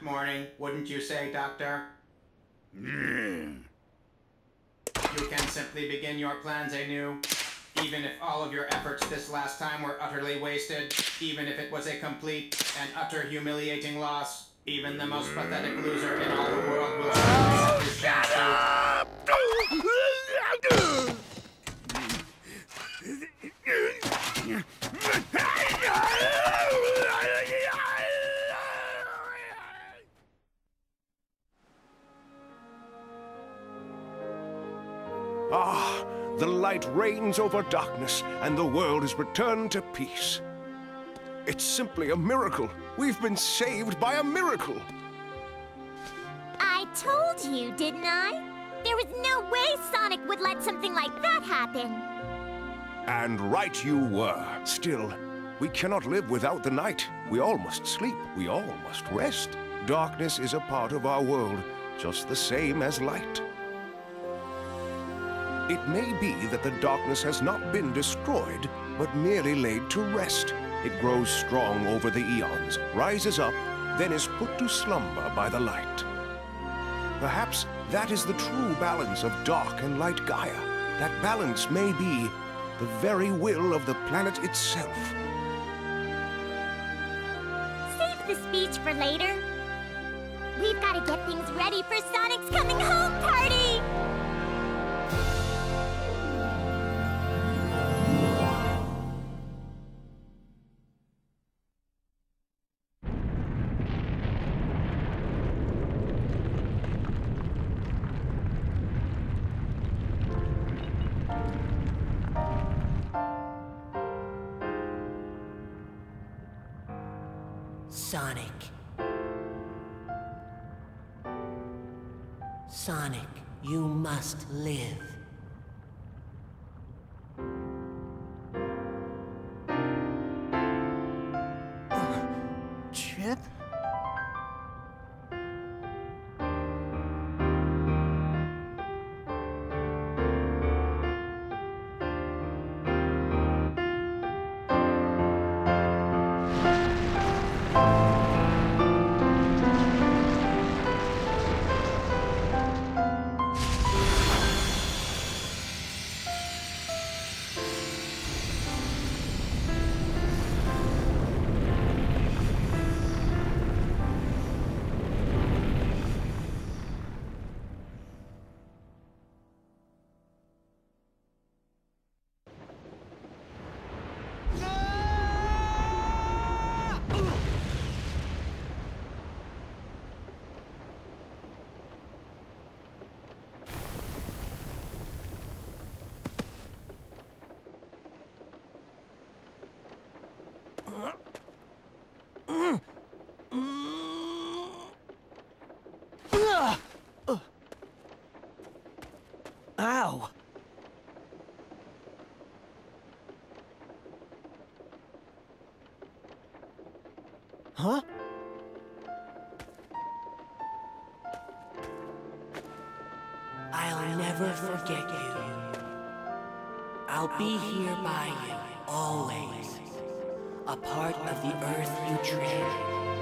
morning, wouldn't you say, Doctor? You can simply begin your plans anew. Even if all of your efforts this last time were utterly wasted, even if it was a complete and utter humiliating loss, even the most pathetic loser in all the world will have his chance to... Ah, the light reigns over darkness, and the world is returned to peace. It's simply a miracle. We've been saved by a miracle. I told you, didn't I? There was no way Sonic would let something like that happen. And right you were. Still, we cannot live without the night. We all must sleep. We all must rest. Darkness is a part of our world, just the same as light. It may be that the darkness has not been destroyed, but merely laid to rest. It grows strong over the eons, rises up, then is put to slumber by the light. Perhaps that is the true balance of dark and light Gaia. That balance may be the very will of the planet itself. Save the speech for later. We've got to get things ready for Sonic's coming home party! Sonic. Sonic, you must live. Chip? Ow! Huh? I'll never forget you. I'll be here by you, always. A part of the earth you tread.